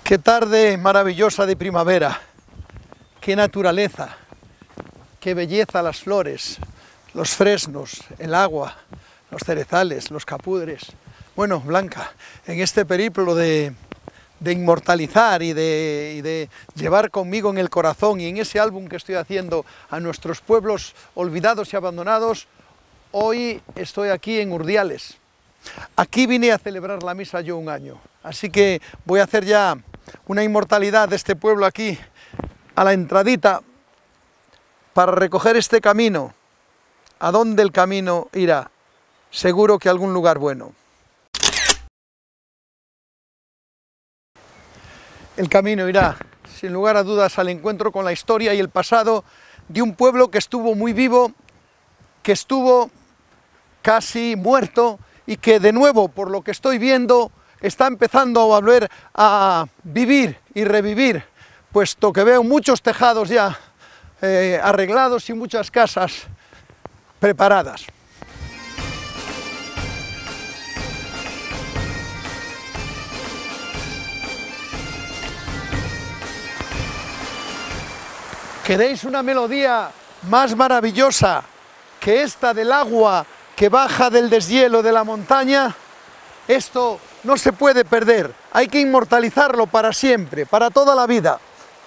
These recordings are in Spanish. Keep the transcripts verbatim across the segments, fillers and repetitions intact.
Qué tarde maravillosa de primavera, qué naturaleza, qué belleza las flores, los fresnos, el agua, los cerezales, los capudres. Bueno, Blanca, en este periplo de, de inmortalizar y de, y de llevar conmigo en el corazón y en ese álbum que estoy haciendo a nuestros pueblos olvidados y abandonados, hoy estoy aquí en Urdiales. Aquí vine a celebrar la misa yo un año, así que voy a hacer ya una inmortalidad de este pueblo aquí, a la entradita, para recoger este camino. ¿A dónde el camino irá? Seguro que a algún lugar bueno. El camino irá, sin lugar a dudas, al encuentro con la historia y el pasado de un pueblo que estuvo muy vivo, que estuvo casi muerto y que de nuevo, por lo que estoy viendo, está empezando a volver a vivir y revivir, puesto que veo muchos tejados ya eh, arreglados y muchas casas preparadas. ¿Queréis una melodía más maravillosa que esta del agua que baja del deshielo de la montaña? Esto no se puede perder, hay que inmortalizarlo para siempre, para toda la vida.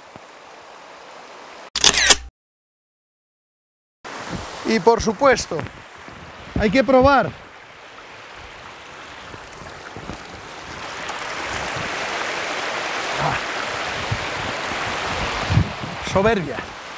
Y por supuesto, hay que probar. Ah. Soberbia.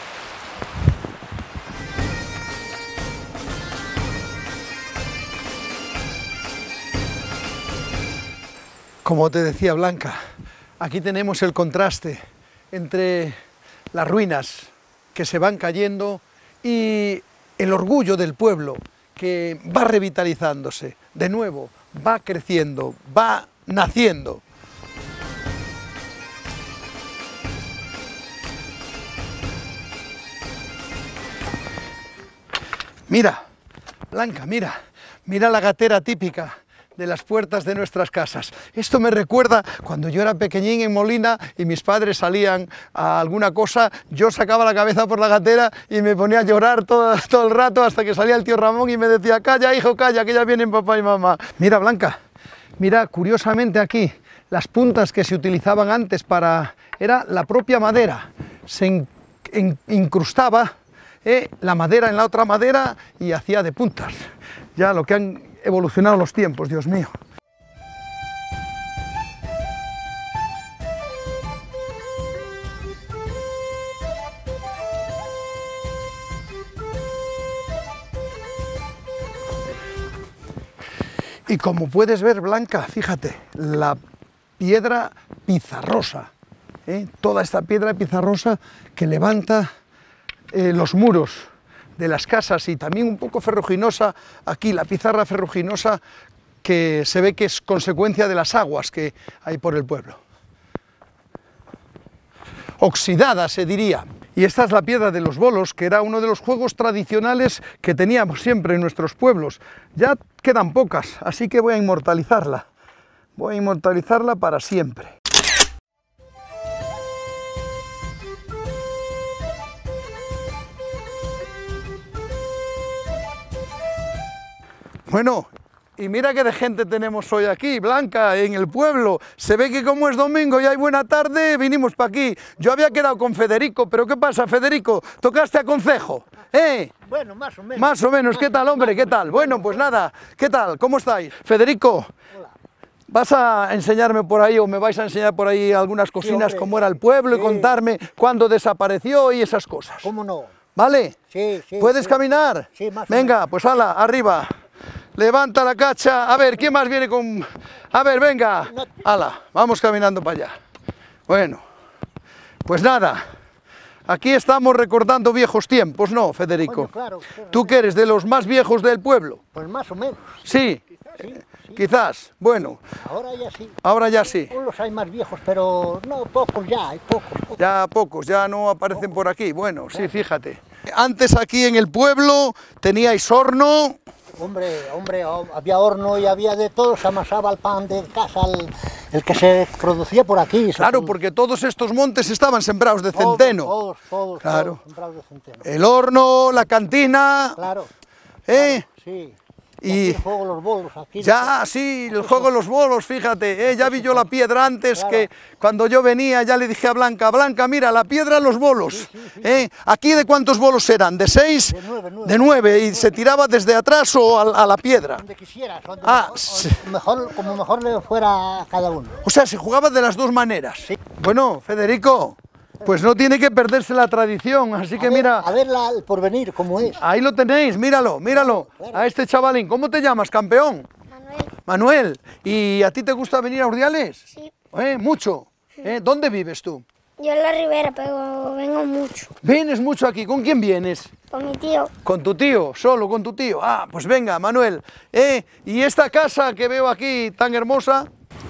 Como te decía, Blanca, aquí tenemos el contraste entre las ruinas que se van cayendo y el orgullo del pueblo que va revitalizándose, de nuevo, va creciendo, va naciendo. Mira, Blanca, mira, mira la gatera típica de las puertas de nuestras casas. Esto me recuerda cuando yo era pequeñín en Molina y mis padres salían a alguna cosa, yo sacaba la cabeza por la gatera y me ponía a llorar todo, todo el rato hasta que salía el tío Ramón y me decía: calla, hijo, calla, que ya vienen papá y mamá. Mira, Blanca, mira, curiosamente aquí, las puntas que se utilizaban antes para... era la propia madera, se in, in, incrustaba eh, la madera en la otra madera y hacía de puntas. Ya lo que han evolucionado los tiempos, Dios mío. Y como puedes ver, Blanca, fíjate, la piedra pizarrosa, ¿eh? Toda esta piedra pizarrosa que levanta eh, los muros de las casas, y también un poco ferruginosa aquí, la pizarra ferruginosa que se ve que es consecuencia de las aguas que hay por el pueblo. Oxidada, se diría. Y esta es la piedra de los bolos, que era uno de los juegos tradicionales que teníamos siempre en nuestros pueblos. Ya quedan pocas, así que voy a inmortalizarla. Voy a inmortalizarla para siempre. Bueno, y mira qué de gente tenemos hoy aquí, Blanca, en el pueblo. Se ve que como es domingo y hay buena tarde, vinimos para aquí. Yo había quedado con Federico, pero ¿qué pasa, Federico? ¿Tocaste a concejo? ¿Eh? Bueno, más o menos. Más o menos, ¿qué tal, hombre? ¿Qué tal? Bueno, pues nada, ¿qué tal? ¿Cómo estáis? Federico, Hola. ¿vas a enseñarme por ahí o me vais a enseñar por ahí algunas cocinas, sí, cómo era el pueblo, sí. y contarme cuándo desapareció y esas cosas? ¿Cómo no? ¿Vale? Sí, sí. ¿Puedes sí. caminar? Sí, más o Venga, menos. pues ala, arriba. Levanta la cacha. A ver, ¿quién más viene con...? A ver, venga. Ala, vamos caminando para allá. Bueno, pues nada. Aquí estamos recordando viejos tiempos, ¿no, Federico? Coño, claro, claro. ¿Tú que eres de los más viejos del pueblo? Pues más o menos. Sí, Sí, sí. quizás. Bueno, Ahora ya sí. ahora ya sí. Los hay más viejos, pero no, pocos ya, hay pocos. pocos. Ya pocos, ya no aparecen por aquí. Bueno, sí, fíjate. Antes aquí en el pueblo teníais horno. Hombre, hombre, había horno y había de todo, se amasaba el pan de casa, el, el que se producía por aquí. se Claro, produ- porque todos estos montes estaban sembrados de todos, centeno. Todos, todos, Claro. todos sembrados de centeno. El horno, la cantina, Claro, ¿eh? sí. Y- Y aquí juego los bolos, aquí. Ya, sí, el juego de los bolos, fíjate, ¿eh? Ya vi yo la piedra antes, Claro. que cuando yo venía ya le dije a Blanca, Blanca, mira, la piedra, los bolos. ¿Eh? ¿Aquí de cuántos bolos eran? ¿De seis? De nueve, nueve. De nueve, y se tiraba desde atrás o a, a la piedra. Donde quisieras, donde Ah, mejor, sí. mejor, como mejor le fuera a cada uno. O sea, se jugaba de las dos maneras. Bueno, Federico, pues no tiene que perderse la tradición, así que a ver, mira, A ver la- el porvenir, cómo es. ahí lo tenéis, míralo, míralo, Claro. a este chavalín. ¿Cómo te llamas, campeón? Manuel, Manuel. ¿Y a ti te gusta venir a Urdiales? sí. ¿Eh? Mucho. ¿Eh? ¿Dónde vives tú? Yo en la Ribera, pero vengo mucho. ¿Vienes mucho aquí? ¿Con quién vienes? Con mi tío. Con tu tío, solo con tu tío. Ah, pues venga, Manuel. ¿Eh? ¿Y esta casa que veo aquí tan hermosa?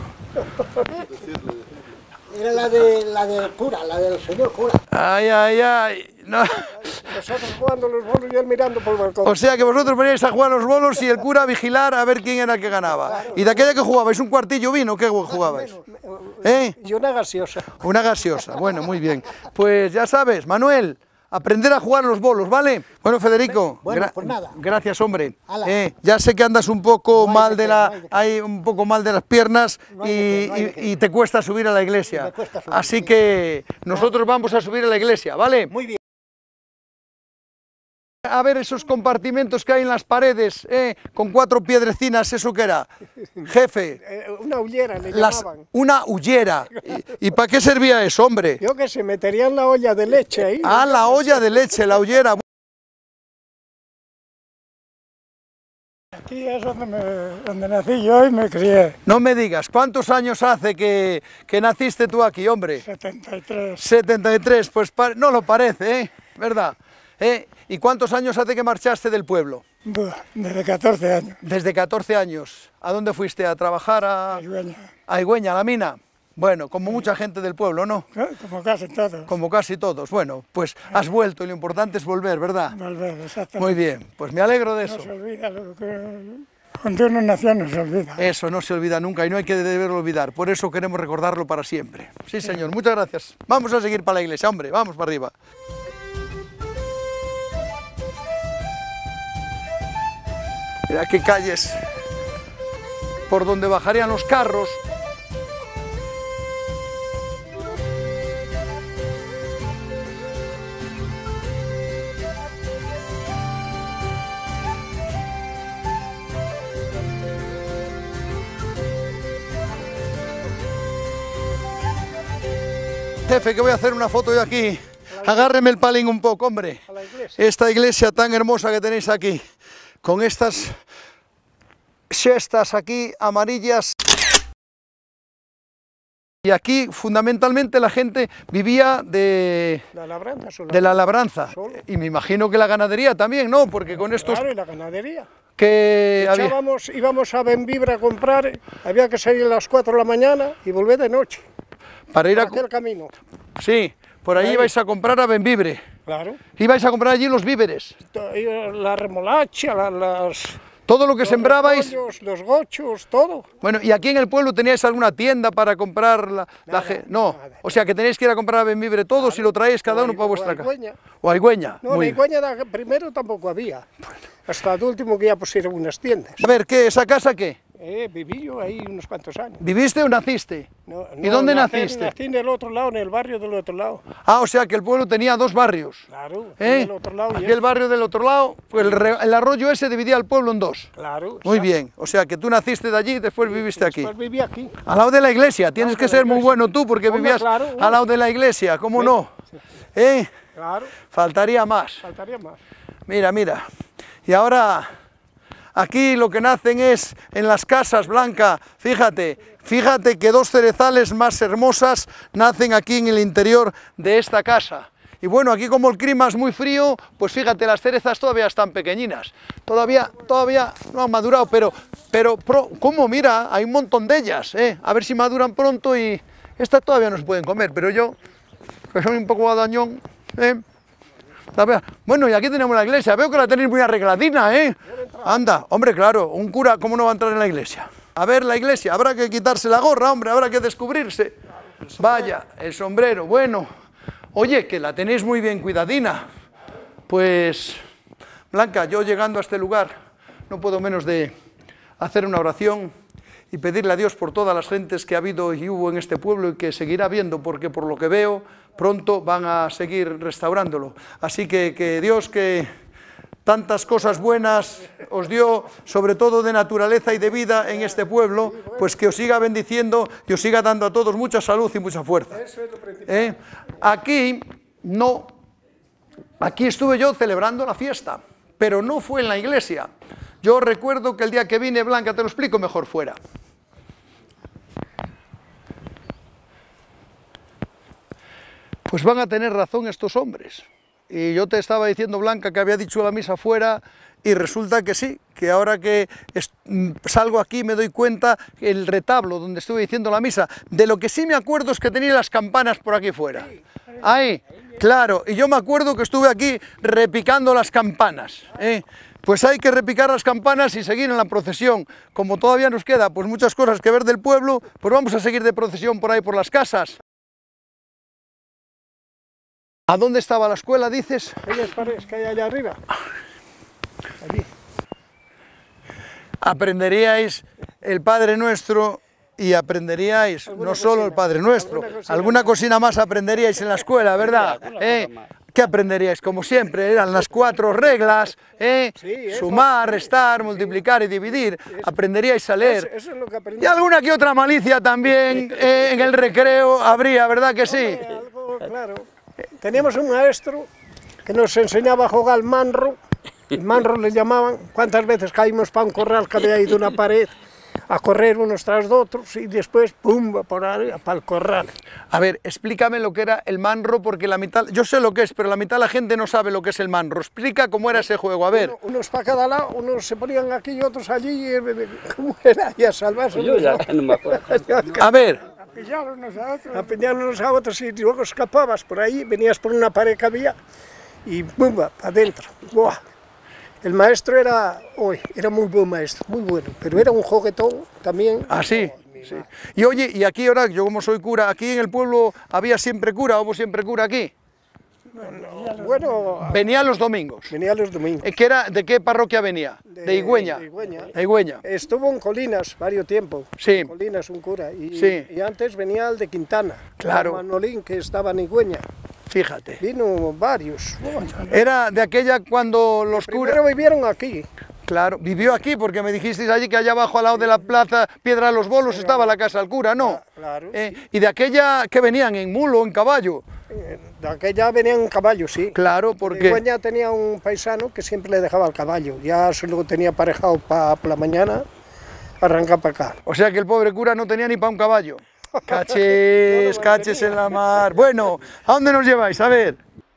Era la, de, la del cura, la del señor cura. Ay, ay, ay. No. Nosotros jugando los bolos y él mirando por el balcón. O sea que vosotros veníais a jugar los bolos y el cura a vigilar a ver quién era el que ganaba. ¿Y de aquella que jugabais un cuartillo vino? ¿Qué jugabais? ¿Eh? Y una gaseosa. Una gaseosa. Bueno, muy bien. Pues ya sabes, Manuel, aprender a jugar los bolos, ¿vale? Bueno, Federico, Bueno, gra- pues nada. gracias, hombre. Hala. Eh, ya sé que andas un poco No hay mal de de qué, la, no hay de qué. hay un poco mal de las piernas No hay de y, qué, no hay de y- qué. y te cuesta subir a la iglesia. Me cuesta subir, Así sí. que nosotros vamos a subir a la iglesia, ¿vale? Muy bien. A ver esos compartimentos que hay en las paredes, eh, con cuatro piedrecinas, ¿eso qué era? Jefe, Eh, una ullera le las- llamaban. una hullera. ¿Y, y para qué servía eso, hombre? Yo que se meterían la olla de leche ahí. Ah, la olla de leche, la hullera. Aquí es donde, me, donde nací yo y me crié. No me digas, ¿cuántos años hace que, que naciste tú aquí, hombre? setenta y tres. setenta y tres, pues pa- no lo parece, ¿eh? ¿Verdad? ¿Eh? ¿Y cuántos años hace que marchaste del pueblo? Buah, desde catorce años. Desde catorce años. ¿A dónde fuiste? ¿A trabajar a, Ayueña. a Higüeña, a la mina? Bueno, como mucha gente del pueblo, ¿no? ¿No? Como casi todos. Como casi todos. Bueno, pues has vuelto y lo importante es volver, ¿verdad? Volver, exactamente. Muy bien, pues me alegro de No eso. se olvida lo que... Cuando uno nació no se olvida. Eso no se olvida nunca y no hay que deberlo olvidar. Por eso queremos recordarlo para siempre. Sí, señor. Muchas gracias. Vamos a seguir para la iglesia, hombre. Vamos para arriba. Mira qué calles por donde bajarían los carros. Jefe, que voy a hacer una foto yo aquí. Agárreme el palín un poco, hombre. A la iglesia. Esta iglesia tan hermosa que tenéis aquí, con estas cestas aquí amarillas. Y aquí fundamentalmente la gente vivía de, La labranza solo. de la labranza. Solo. Y me imagino que la ganadería también, ¿no? Porque con estos Claro, y la ganadería. que había... Echábamos, íbamos a Benvibre a comprar, había que salir a las cuatro de la mañana y volver de noche. Para ir a... Por aquel camino. Sí, por ahí Ahí. ibais a comprar a Benvibre. Claro. Ibais a comprar allí los víveres. To- y La remolacha, la- las... Todo lo que los sembrabais. repollos, los gochos, todo. Bueno, ¿y aquí en el pueblo teníais alguna tienda para comprar la, la Nada, ge- No, nada. o sea que tenéis que ir a comprar a Benvibre todos y lo traéis cada O uno a- para o vuestra a casa. Higüeña. O a Higüeña. No, muy en bien. Higüeña da- primero tampoco había. Hasta el último que ya pusieron unas tiendas. A ver, ¿qué? ¿Esa casa qué? Eh, viví yo ahí unos cuantos años. ¿Viviste o naciste? No, ¿Y no, dónde nací- naciste? Nací en el otro lado, en el barrio del otro lado. Ah, o sea que el pueblo tenía dos barrios. Claro, ¿Eh? en el otro lado y Aquí este. el barrio del otro lado, pues el, re- el arroyo ese dividía el pueblo en dos. Claro. Muy exacto. bien, o sea que tú naciste de allí y después viviste aquí. Después viví aquí. Al lado de la iglesia, tienes lado que de la ser muy iglesia. bueno tú porque Hombre, vivías claro, al lado de la iglesia, ¿cómo no? ¿Eh? Claro, Faltaría más. faltaría más. Mira, mira. Y ahora, aquí lo que nacen es en las casas, Blanca, fíjate, fíjate que dos cerezales más hermosas nacen aquí en el interior de esta casa. Y bueno, aquí como el clima es muy frío, pues fíjate, las cerezas todavía están pequeñinas. Todavía, todavía no han madurado, pero, pero, pro- ¿cómo? Mira, hay un montón de ellas, ¿eh? A ver si maduran pronto y estas todavía no se pueden comer, pero yo, que soy un poco adañón, ¿eh? La vea- Bueno, y aquí tenemos la iglesia, veo que la tenéis muy arregladina, ¿eh? Anda, hombre, claro, un cura, ¿cómo no va a entrar en la iglesia? A ver la iglesia, habrá que quitarse la gorra, hombre, habrá que descubrirse. Vaya, el sombrero, bueno. Oye, que la tenéis muy bien cuidadina. Pues, Blanca, yo llegando a este lugar no puedo menos de hacer una oración y pedirle a Dios por todas las gentes que ha habido y hubo en este pueblo y que seguirá habiendo, porque por lo que veo, pronto van a seguir restaurándolo. Así que, que Dios, que tantas cosas buenas os dio, sobre todo de naturaleza y de vida en este pueblo, pues que os siga bendiciendo y os siga dando a todos mucha salud y mucha fuerza. ¿Eh? Aquí no, aquí estuve yo celebrando la fiesta, pero no fue en la iglesia. Yo recuerdo que el día que vine, Blanca, te lo explico mejor fuera. Pues van a tener razón estos hombres. Y yo te estaba diciendo, Blanca, que había dicho la misa fuera, y resulta que sí, que ahora que salgo aquí me doy cuenta que el retablo donde estuve diciendo la misa, de lo que sí me acuerdo es que tenía las campanas por aquí fuera. Ahí, claro, y yo me acuerdo que estuve aquí repicando las campanas, ¿eh? Pues hay que repicar las campanas y seguir en la procesión. Como todavía nos queda pues muchas cosas que ver del pueblo, pues vamos a seguir de procesión por ahí por las casas. ¿A dónde estaba la escuela, dices? Aquellas paredes que hay allá arriba. Allí. Aprenderíais el Padre Nuestro y aprenderíais no solo el Padre Nuestro, alguna cosina, alguna cosina más aprenderíais en la escuela, ¿verdad? ¿Eh? ¿Qué aprenderíais? Como siempre, eran las cuatro reglas, ¿eh? Sumar, restar, multiplicar y dividir. Aprenderíais a leer. Eso, eso es lo que aprendí. Y alguna que otra malicia también eh, en el recreo habría, ¿verdad que sí? Algo, claro. Teníamos un maestro que nos enseñaba a jugar al manro, el manro le llamaban. ¿Cuántas veces caímos para un corral que había ido una pared a correr unos tras de otros y después pum, por ahí, para el corral? A ver, explícame lo que era el manro, porque la mitad, yo sé lo que es, pero la mitad de la gente no sabe lo que es el manro. Explica cómo era ese juego, a ver. Uno, unos para cada lado, unos se ponían aquí y otros allí, ¿cómo era? Y a salvarse. Yo ya no me acuerdo. A ver. A pillarnos a otros. A pillarnos a otros y luego escapabas por ahí, venías por una pared que había y ¡bum! Para adentro. ¡Buah! El maestro era, uy, era muy buen maestro, muy bueno, pero era un juguetón también. ¿Ah, sí? Sí. Y oye, y aquí ahora, yo como soy cura, ¿aquí en el pueblo había siempre cura? ¿Hubo siempre cura aquí? No, bueno... Venía los domingos. Venía los domingos. ¿Qué era, ¿De qué parroquia venía? De, de Higüeña. De Higüeña. De Higüeña. Estuvo en Colinas varios tiempos. Sí. En Colinas un cura. Y, sí. y antes venía el de Quintana. Claro. Manolín, que estaba en Higüeña. Fíjate. Vino varios. Era de aquella cuando los curas... Primero vivieron aquí. Claro, vivió aquí, porque me dijisteis allí que allá abajo al lado de la plaza Piedra de los Bolos estaba la casa del cura, ¿no? Claro. Eh, sí. Y de aquella que venían en mulo o en caballo. De aquella venían en caballo, sí. Claro, porque... Higüeña tenía un paisano que siempre le dejaba el caballo. Ya se lo tenía aparejado para por la mañana, arrancar para acá. O sea que el pobre cura no tenía ni para un caballo. Caches, caches en la mar. Bueno, ¿a dónde nos lleváis? A ver.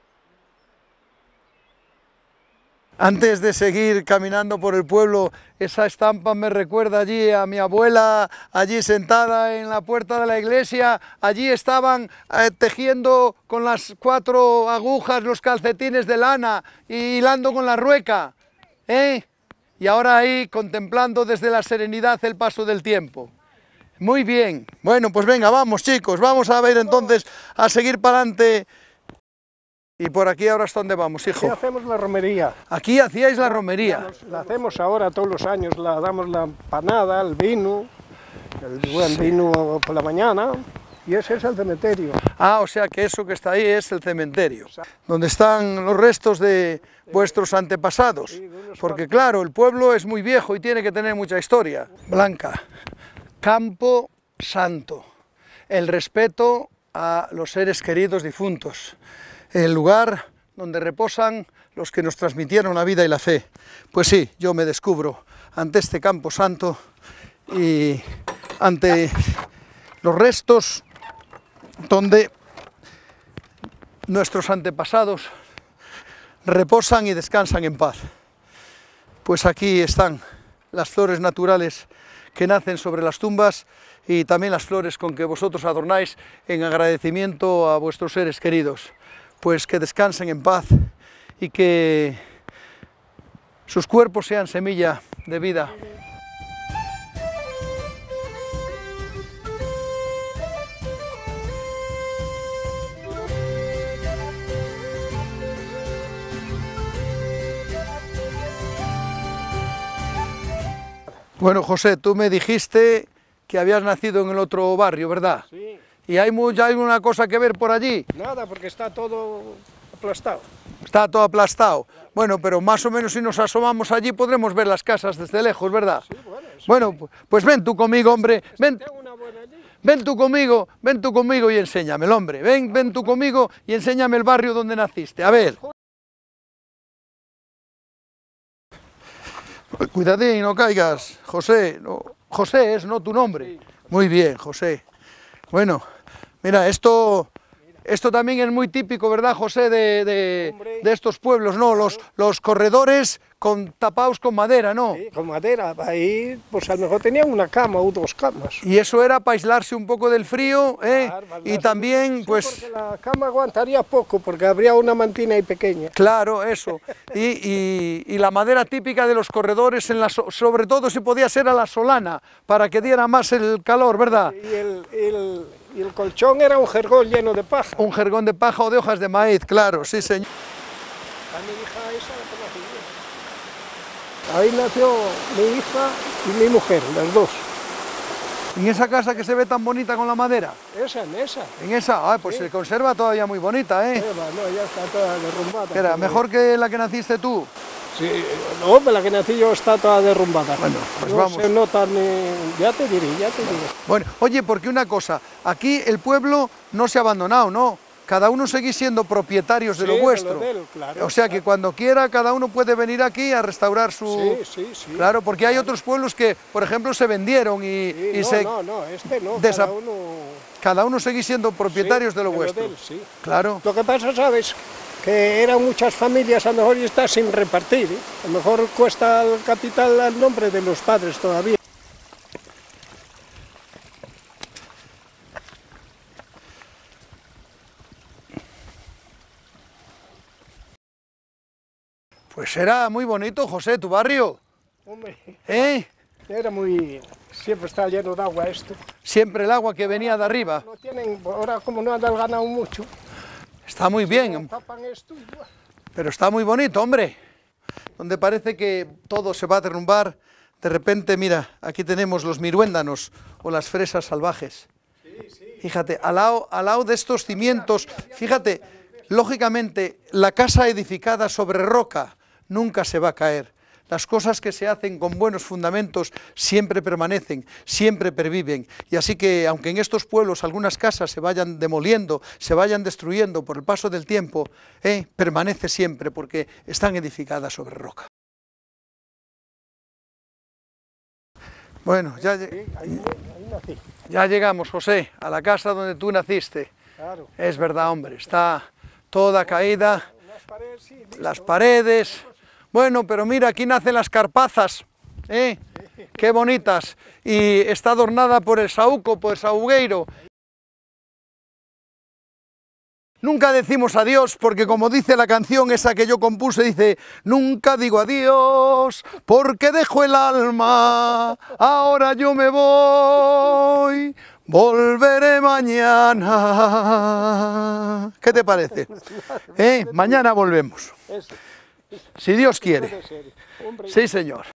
Antes de seguir caminando por el pueblo, esa estampa me recuerda allí a mi abuela, allí sentada en la puerta de la iglesia. Allí estaban eh, tejiendo con las cuatro agujas los calcetines de lana y hilando con la rueca, ¿eh? Y ahora ahí contemplando desde la serenidad el paso del tiempo. Muy bien. Bueno, pues venga, vamos chicos, vamos a ver entonces, a seguir para adelante. Y por aquí ahora hasta dónde vamos, hijo. Aquí hacemos la romería. Aquí hacíais la romería. La hacemos ahora todos los años, la damos la empanada, el vino, el buen vino por la mañana, y ese es el cementerio. Ah, o sea que eso que está ahí es el cementerio, donde están los restos de vuestros antepasados. Porque claro, el pueblo es muy viejo y tiene que tener mucha historia. Blanca, Campo Santo, el respeto a los seres queridos difuntos. El lugar donde reposan los que nos transmitieron la vida y la fe. Pues sí, yo me descubro ante este campo santo y ante los restos donde nuestros antepasados reposan y descansan en paz. Pues aquí están las flores naturales que nacen sobre las tumbas y también las flores con que vosotros adornáis en agradecimiento a vuestros seres queridos. Pues que descansen en paz y que sus cuerpos sean semilla de vida. Bueno, José, tú me dijiste que habías nacido en el otro barrio, ¿verdad? Sí. ¿Y hay, mucha, hay una cosa que ver por allí? Nada, porque está todo aplastado. Está todo aplastado. Bueno, pero más o menos si nos asomamos allí podremos ver las casas desde lejos, ¿verdad? Sí, bueno, eso Bueno, sí. pues ven tú conmigo, hombre. Ven, Tengo una buena allí. ven tú conmigo, ven tú conmigo y enséñamelo, hombre. Ven, ven tú conmigo y enséñame el barrio donde naciste. A ver. Cuidadín, no caigas, José. No, José es, ¿no? Tu nombre. Muy bien, José. Bueno, mira, esto, esto también es muy típico, ¿verdad, José? De, de, Hombre. de estos pueblos, ¿no? Los, los corredores con, tapados con madera, ¿no? Sí, con madera. Ahí, pues a lo mejor tenían una cama o dos camas. Y eso era para aislarse un poco del frío, ¿eh? Claro, para Y darse- también, sí, pues... porque la cama aguantaría poco, porque habría una mantina ahí pequeña. Claro, eso. Y, y- y la madera típica de los corredores, en la so- sobre todo si podía ser a la solana, para que diera más el calor, ¿verdad? Y el, el- y el colchón era un jergón lleno de paja. Un jergón de paja o de hojas de maíz, claro, sí, señor. A mi hija esa la conocí yo. Ahí nació mi hija y mi mujer, las dos. En esa casa que se ve tan bonita con la madera, Esa, en esa. en esa, ah, pues Sí. se conserva todavía muy bonita, ¿eh? Eva, no, ya está toda derrumbada. ¿Qué era? Pero- ¿Mejor que la que naciste tú? Sí, no, pero la que nací yo está toda derrumbada. Bueno, pues no vamos. se nota ni... Ya te diré, ya te diré. Bueno, oye, porque una cosa, aquí el pueblo no se ha abandonado, ¿no? Cada uno seguís siendo propietarios de Sí, lo de vuestro. lo de él, claro, O sea que claro. cuando quiera cada uno puede venir aquí a restaurar su... Sí, sí, sí. Claro, porque hay otros pueblos que, por ejemplo, se vendieron y, Sí, y no, se... no, no, este no, desa- cada uno... Cada uno seguís siendo propietarios Sí, de lo vuestro. él, sí. Claro. Lo que pasa, ¿sabes? Que eran muchas familias, a lo mejor y está sin repartir. ¿eh? A lo mejor cuesta el capital al nombre de los padres todavía. Pues era muy bonito, José, tu barrio. Hombre, ¿Eh? era muy... Siempre está lleno de agua esto. Siempre el agua que venía de arriba. No tienen, ahora como no han ganado mucho, Está muy bien, tapan esto y... ¡buah! pero está muy bonito, hombre. Donde parece que todo se va a derrumbar, de repente, mira, aquí tenemos los miruéndanos o las fresas salvajes. Fíjate, al lado, al lado de estos cimientos, fíjate, lógicamente, la casa edificada sobre roca nunca se va a caer. Las cosas que se hacen con buenos fundamentos siempre permanecen, siempre perviven. Y así que, aunque en estos pueblos algunas casas se vayan demoliendo, se vayan destruyendo por el paso del tiempo, eh, permanece siempre porque están edificadas sobre roca. Bueno, ya, Sí, ahí, ahí nací, ya llegamos, José, a la casa donde tú naciste. claro. Es verdad, hombre, está toda caída, Las paredes, sí, listo. las paredes. Bueno, pero mira, aquí nacen las carpazas, ¿eh? Qué bonitas. Y está adornada por el saúco, por el saúgueiro. Nunca decimos adiós porque, como dice la canción esa que yo compuse, dice: nunca digo adiós porque dejo el alma, ahora yo me voy, volveré mañana. ¿Qué te parece? ¿Eh? Mañana volvemos, Eso, si Dios quiere. puede ser. Hombre, Sí, señor.